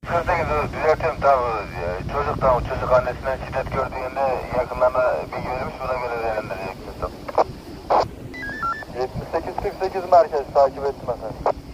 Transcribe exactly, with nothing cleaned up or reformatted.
kırk sekiz düzeltiyorum tabii. Çocuk tamam, çocuk annesinden şiddet gördüğünde yakınlarına bilgi verilmiş, buna göre değerlendirecek. yetmiş sekiz kırk sekiz merkez takip ettim efendim.